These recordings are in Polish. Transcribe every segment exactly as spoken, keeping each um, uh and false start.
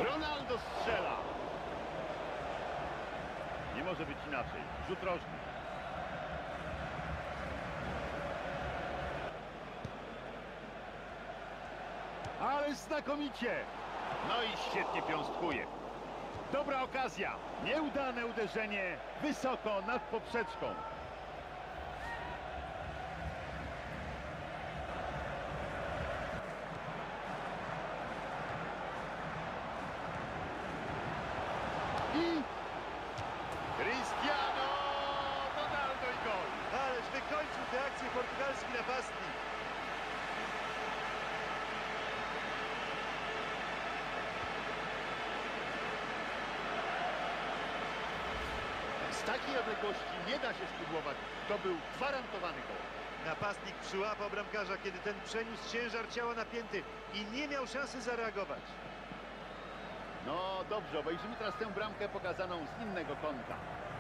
Ronaldo strzela. Nie może być inaczej. Rzut rożny. Ale znakomicie. No i świetnie piąstkuje. Dobra okazja. Nieudane uderzenie wysoko nad poprzeczką. I Cristiano Ronaldo i gol. Ależ wykończył tę akcję portugalski napastnik. Z takiej odległości nie da się spudłować. To był gwarantowany gol. Napastnik przyłapał bramkarza, kiedy ten przeniósł ciężar ciała napięty i nie miał szansy zareagować. No dobrze, obejrzymy teraz tę bramkę pokazaną z innego kąta.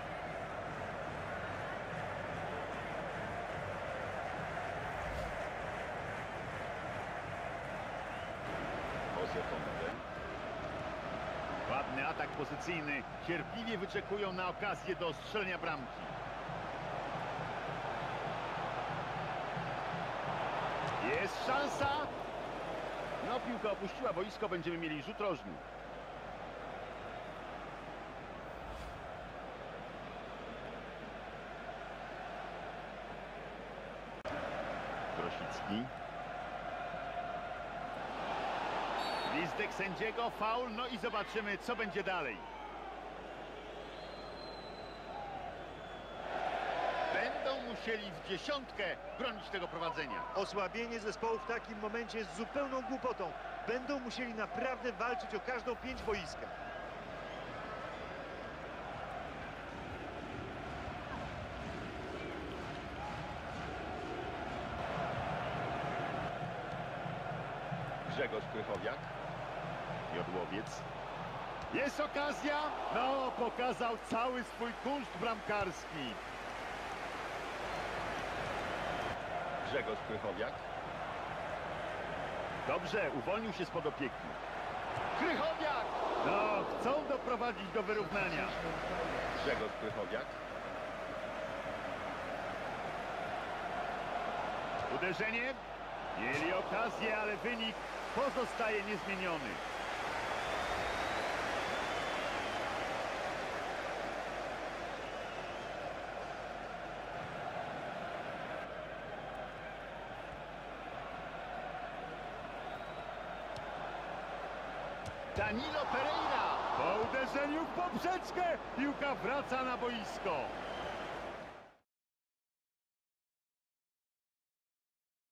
Jose Fonte. Ładny atak pozycyjny. Cierpliwie wyczekują na okazję do strzelenia bramki. Jest szansa. No, piłka opuściła boisko, będziemy mieli rzut rożny. Grosicki. Gwizdek sędziego, faul, no i zobaczymy, co będzie dalej. Będą musieli w dziesiątkę bronić tego prowadzenia. Osłabienie zespołu w takim momencie jest zupełną głupotą. Będą musieli naprawdę walczyć o każdą pięć boiska. Grzegorz Krychowiak. Jodłowiec. Jest okazja! No, pokazał cały swój kunszt bramkarski. Grzegorz Krychowiak. Dobrze, uwolnił się spod opieki. Krychowiak! No, chcą doprowadzić do wyrównania. Grzegorz Krychowiak. Uderzenie. Mieli okazję, ale wynik pozostaje niezmieniony. Danilo Pereira. Po uderzeniu w poprzeczkę piłka wraca na boisko.